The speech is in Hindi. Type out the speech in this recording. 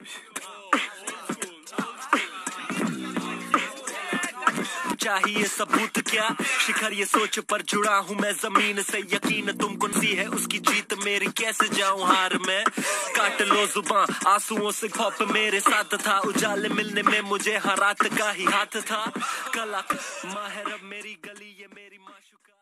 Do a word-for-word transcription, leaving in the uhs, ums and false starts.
चाहिए सबूत क्या, शिखर ये सोच पर जुड़ा हूँ मैं जमीन से, यकीन तुमको सी है उसकी जीत मेरी, कैसे जाऊं हार में। काट लो जुबान आंसुओं से, खौफ मेरे साथ था, उजाले मिलने में मुझे हरात का ही हाथ था। कला माहिर अब मेरी गली, ये मेरी माशूका।